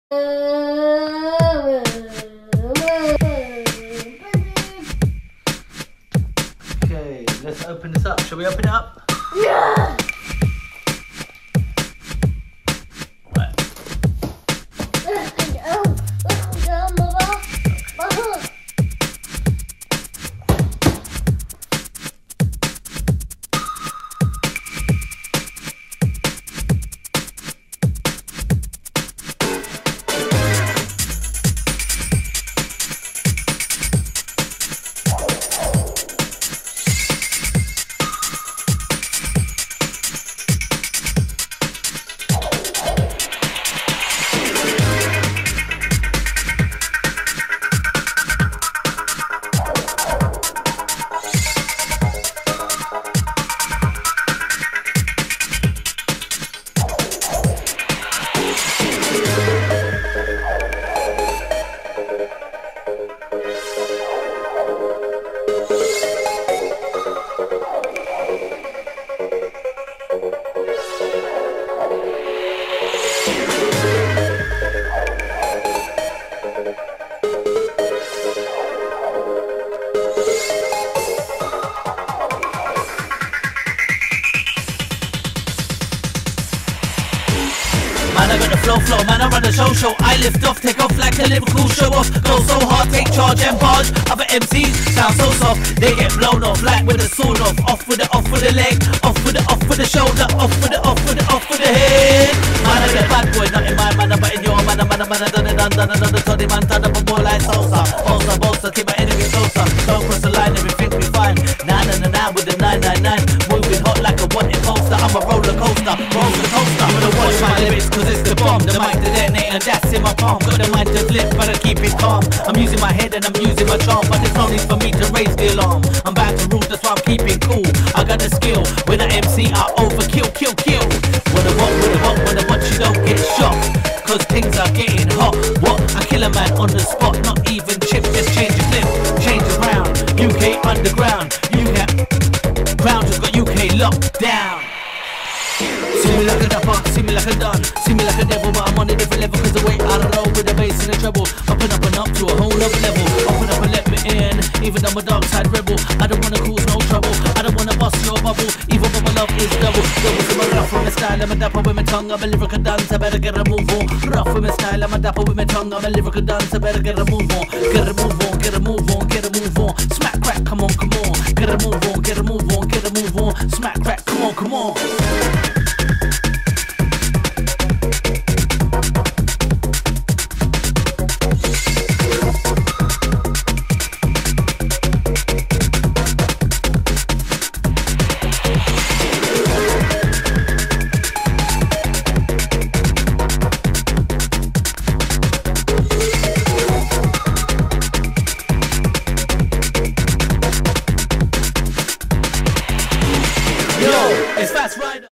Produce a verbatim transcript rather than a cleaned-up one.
Okay, let's open this up. Shall we open it up? Yeah! Man, I got the flow flow, man, I run the show show. I lift off, take off like a lyrical show off. Go so hard, take charge and barge. Other M Cs sound so soft, they get blown off like with a sword off. Off with the off with the leg, off with the off with the shoulder, off with the off with the off with the head. Man, I get bad boy, not in my man, but in your man, man, man, done it, done, done another toddy man, done up a ball like salsa. Bolsa, bolsa, keep my enemy closer. Don't cross the line, everything we fine. Nah, nah, nah, nah, with the nine nine nine, moving hot like a wanted poster. I'm a roller coaster, roller coaster. I'm gonna watch my lyrics, cause it's the bomb. The mic to detonate and that's in my palm. Got the mind to flip, but I keep it calm. I'm using my head and I'm using my charm, but there's no need for me to raise the alarm. I'm back to rule, that's why I'm keeping cool. I got the skill, when I M C I overkill, kill, kill. When I want, when I want, when I want, you don't get shocked, cause things are getting hot. What? I kill a man on the spot, not even chip, just change the clip, change the round. U K underground, U K ground just got U K locked down. See me like a dapper, see me like a done, see me like a devil, but I'm on a different level, cause the way I roll with the bass and the treble, up and up and up to a whole other level. Open up and let me in, even though I'm a dark side rebel. I don't wanna cause no trouble, I don't wanna bust your bubble, even though my love is double. Double to my rough with my style, I'm a dapper with my tongue, I'm a lyrical dancer, better get a move on. Rough with my style, I'm a dapper with my tongue, I'm a lyrical dancer, better get a move on. Get a move on, get a move on, get a move on. Smack crack, come on, come on. Get a move on, get a move on, get a move on. Smack crack, come on, come on. Yo, it's Fast Rider.